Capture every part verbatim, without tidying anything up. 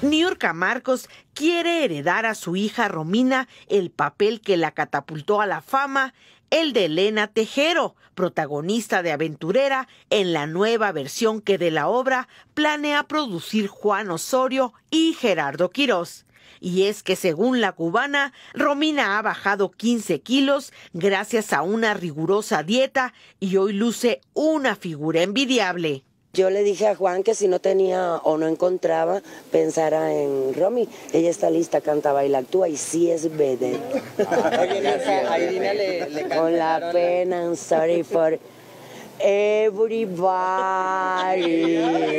Niurka Marcos quiere heredar a su hija Romina el papel que la catapultó a la fama, el de Elena Tejero, protagonista de Aventurera, en la nueva versión que de la obra planea producir Juan Osorio y Gerardo Quirós. Y es que según la cubana, Romina ha bajado quince kilos gracias a una rigurosa dieta y hoy luce una figura envidiable. Yo le dije a Juan que si no tenía o no encontraba, pensara en Romy. Ella está lista, canta, baila, actúa y sí es vedette. Con la pena, I'm sorry for everybody.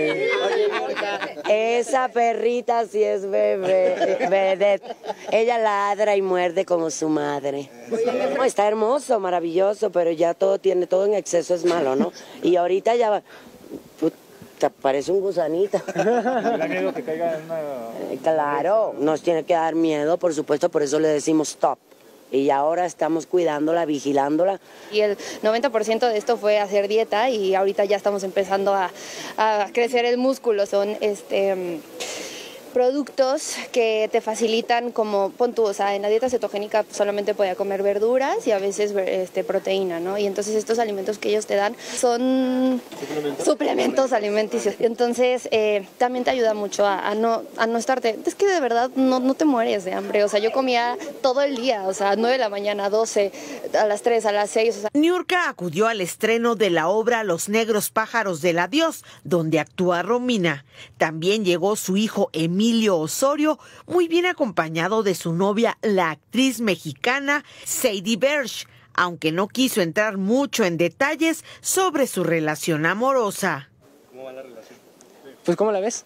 Esa perrita sí es bebé, vedette. Ella ladra y muerde como su madre. No, está hermoso, maravilloso, pero ya todo tiene, todo en exceso es malo, ¿no? Y ahorita ya va... Te parece un gusanito. ¿Le da miedo que caiga en una...? Claro, nos tiene que dar miedo, por supuesto, por eso le decimos stop. Y ahora estamos cuidándola, vigilándola. Y el noventa por ciento de esto fue hacer dieta y ahorita ya estamos empezando a, a crecer el músculo. Son este... productos que te facilitan como, pon tú, o sea, en la dieta cetogénica solamente podía comer verduras y a veces este, proteína, ¿no? Y entonces estos alimentos que ellos te dan son suplementos, suplementos alimenticios. Entonces eh, también te ayuda mucho a, a, no, a no estarte, es que de verdad no, no te mueres de hambre, o sea, yo comía todo el día, o sea, nueve de la mañana, doce, a las tres, a las seis. O sea. Niurka acudió al estreno de la obra Los Negros Pájaros del Adiós, donde actúa Romina. También llegó su hijo Emilio Emilio Osorio, muy bien acompañado de su novia, la actriz mexicana Sadie Berge, aunque no quiso entrar mucho en detalles sobre su relación amorosa. ¿Cómo va la relación? Pues, ¿cómo la ves?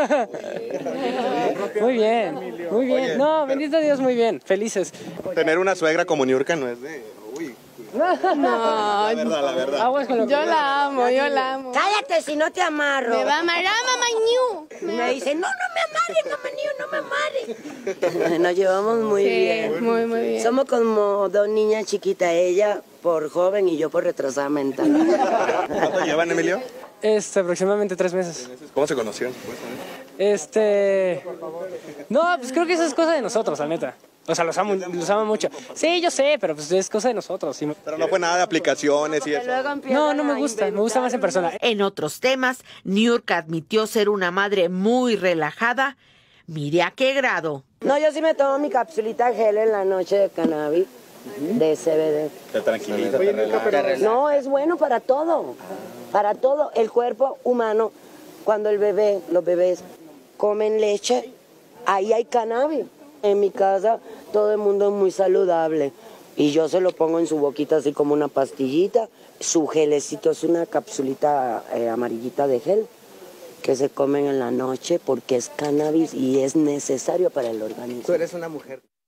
Muy bien, muy bien. No, bendito Dios, muy bien, felices. Tener una suegra como Niurka no es de... Uy. No, la verdad, la verdad. Aguas con lo que yo la amo, yo la amo. Cállate si no te amarro. Me va a amarrar, mamá Ñu. Me dice, no, no me amarres, mamá Ñu, no me amarres. Nos llevamos muy sí, bien. muy, muy bien. Somos como dos niñas chiquitas, ella por joven y yo por retrasada mental. ¿Cuánto llevan, Emilio? Este, aproximadamente tres meses. ¿Cómo se conocieron? Este... No, pues creo que eso es cosa de nosotros, la neta. O sea, los amo, los amo mucho. Sí, yo sé, pero pues es cosa de nosotros. ¿Sí? Pero no fue nada de aplicaciones y eso. No, no me gusta, me gusta más en persona. En otros temas, Niurka admitió ser una madre muy relajada. Mire a qué grado. No, yo sí me tomo mi capsulita gel en la noche de cannabis, de C B D. Te tranquiliza, te relaja. No, es bueno para todo, para todo. El cuerpo humano, cuando el bebé, los bebés comen leche, ahí hay cannabis. En mi casa todo el mundo es muy saludable y yo se lo pongo en su boquita así como una pastillita. Su gelecito es una capsulita eh, amarillita de gel que se comen en la noche porque es cannabis y es necesario para el organismo. Tú eres una mujer.